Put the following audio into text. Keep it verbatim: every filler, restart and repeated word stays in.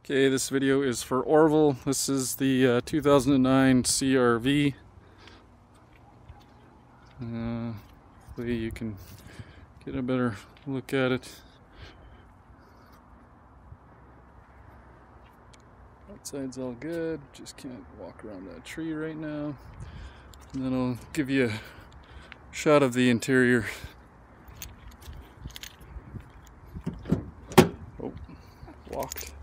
Okay, this video is for Orville. This is the uh, two thousand nine C R V. Uh, hopefully you can get a better look at it. Outside's all good, just can't walk around that tree right now. And then I'll give you a shot of the interior. Oh, walked.